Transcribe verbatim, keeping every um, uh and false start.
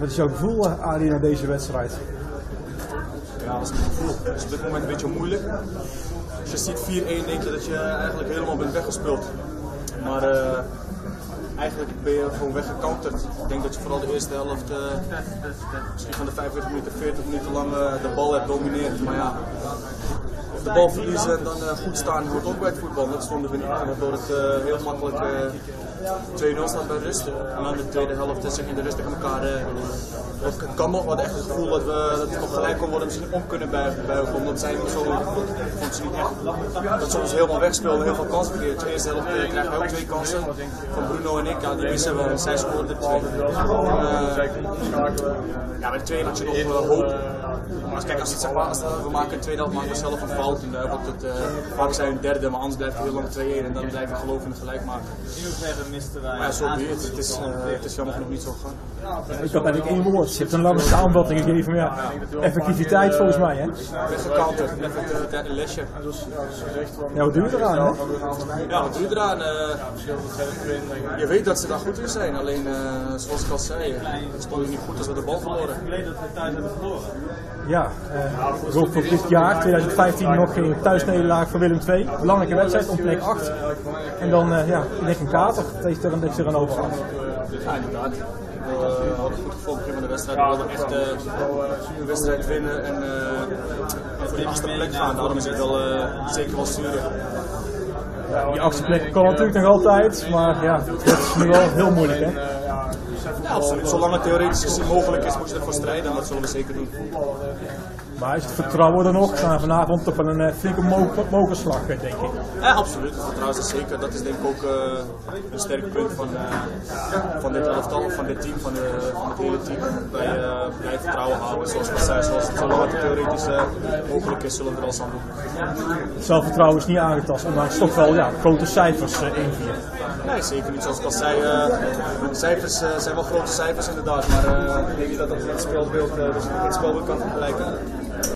Wat is jouw gevoel, Adi, naar deze wedstrijd? Ja, dat is mijn gevoel. Het is op dit moment een beetje moeilijk. Als je ziet vier één denk je dat je eigenlijk helemaal bent weggespeeld. Maar uh, eigenlijk ben je gewoon weggecounterd. Ik denk dat je vooral de eerste helft, uh, misschien van de vijfenveertig minuten, veertig minuten lang uh, de bal hebt domineerd. Maar ja, de bal verliezen en dan uh, goed staan hoort ook bij het voetbal. Dat stonden we niet, waardoor het uh, heel makkelijk uh, twee nul staat bij rust. En dan de tweede helft zeg je in de rust tegen elkaar. Uh, Het kan nog, we hadden echt het gevoel dat we, dat we nog gelijk kon worden, misschien om kunnen buigen, buigen omdat zij niet zo, vond ze niet echt, dat ze ons helemaal wegspeelden, heel veel kansen creëert. De eerste helft uh, krijgen we ook twee kansen, van Bruno en ik, ja, die missen we en zij scoorden er twee. Uh, ja, bij de tweede had je nog uh, hoop. Maar kijk, als het, zeg maar, als we maken de tweede helft maken we zelf een fout en uh, wordt het uh, vaak zijn we een derde, maar anders blijft het heel lang twee één en dan blijven we geloven in het gelijk maken. Maar ja, zo be het. Het is, uh, het is jammer genoeg niet zo gegaan. Ik had eigenlijk één woord. Je hebt een lange samenvatting gegeven, maar ja, effectiviteit volgens mij, hè? Weggecounterd, even het derde lesje. Ja, wat doe je eraan, hè? Ja, wat doe je eraan? Uh, je weet dat ze daar goed in zijn, alleen uh, zoals ik al zei, het stond niet goed als we de bal verloren. Ja, uh, ik hoop voor dit jaar, twintig vijftien, nog geen thuisnederlaag voor Willem twee. Belangrijke wedstrijd om plek acht. En dan, uh, ja, ik denk een kater tegen de er een overal. Ja, inderdaad. We hadden goed gevoeld begin van de wedstrijd. We wilden echt uh, de wedstrijd winnen en uh, voor die achtste plek gaan. Daarom is het wel uh, zeker wel sturen. Die achtste plek kan natuurlijk nog altijd, maar ja, dat is nu wel heel moeilijk, hè? Ja, absoluut. Zolang het theoretisch gezien mogelijk is, moet je ervoor strijden en dat zullen we zeker doen. Maar is het vertrouwen er nog? Staan vanavond op een uh, flinke mokerslag, denk ik. Ja, absoluut. Het vertrouwen is er zeker. Dat is denk ik ook uh, een sterk punt van, uh, van dit elftal, van dit team, van, de, van het hele team. Wij uh, blijven vertrouwen houden, zoals we zei, zoals het zolang het theoretisch uh, mogelijk is, zullen we er alles aan doen. Het zelfvertrouwen is niet aangetast, ondanks toch wel ja, grote cijfers uh, één vier. Nee, zeker niet. Zoals ik al zei, uh, de cijfers uh, zijn wel grote cijfers inderdaad, maar uh, ik denk niet dat dat het spelbeeld, uh, het spelbeeld kan vergelijken.